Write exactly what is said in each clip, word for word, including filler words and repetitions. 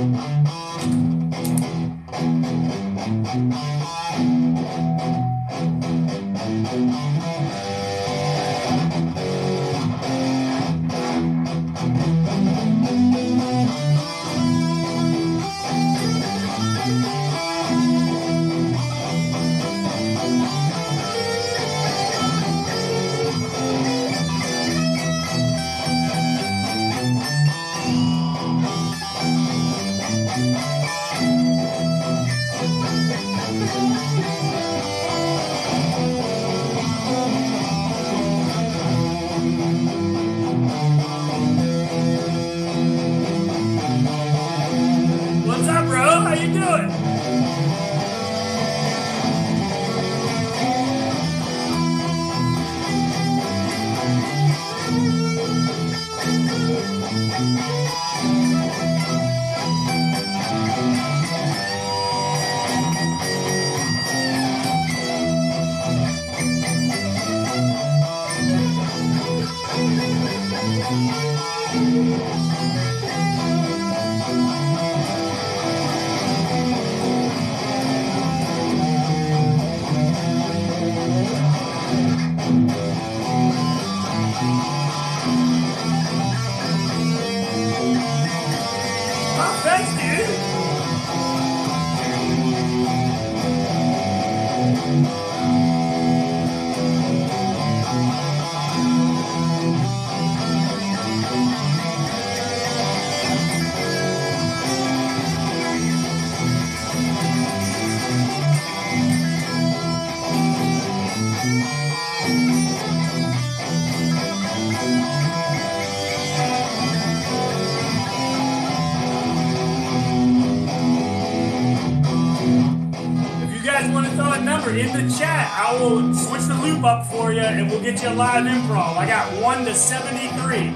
In the chat, I will switch the loop up for you and we'll get you a live improv. I got one to seventy-three.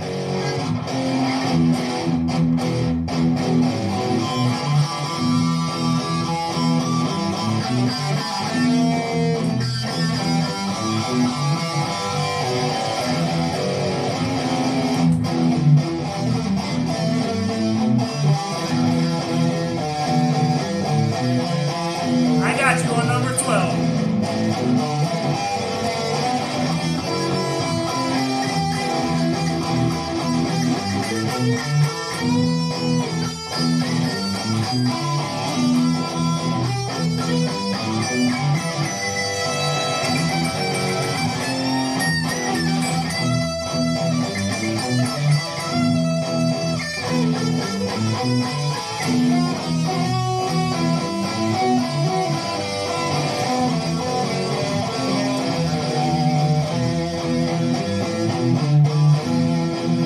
I got you on number twelve.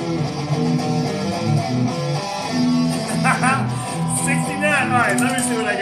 sixty-nine. All right, let me see what I